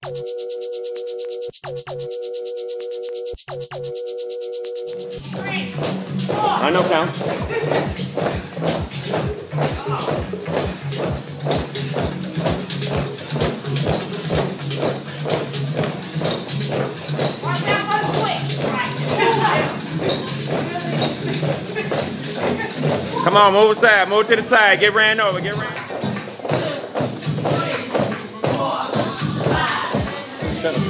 3, 4. I know count. Watch out for the switch. Right. Come on, move aside, move to the side, get ran over, get ran. 2, 3, 4, 5. Shut up.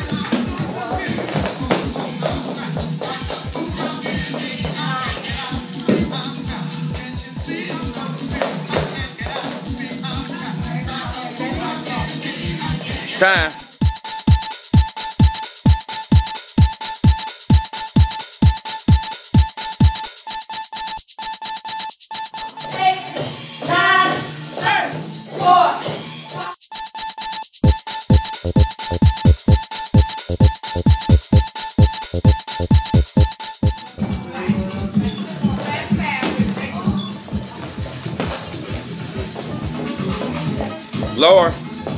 Time. Lower.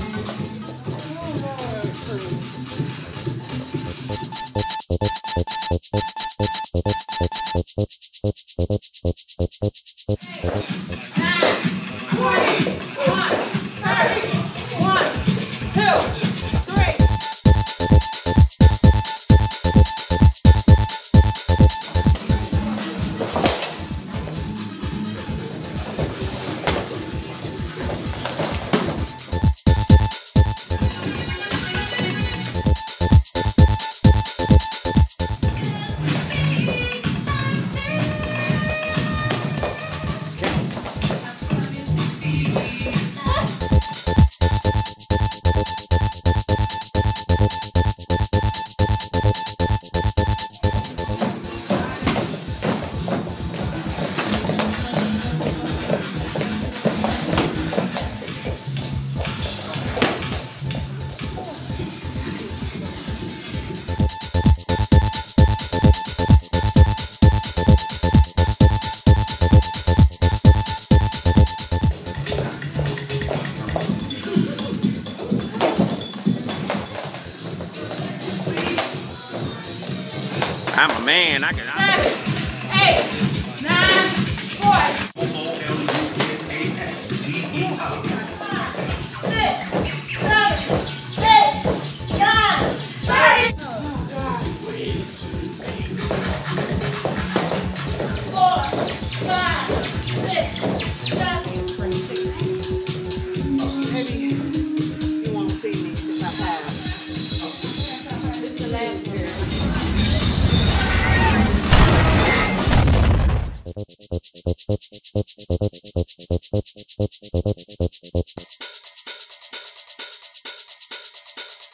I'm a man. I can. 7, 8, 9, 4. 6, 7, 8, 9, 30. 4, 5, 6, 7. Maybe you won't see me if I pass. This is the last year.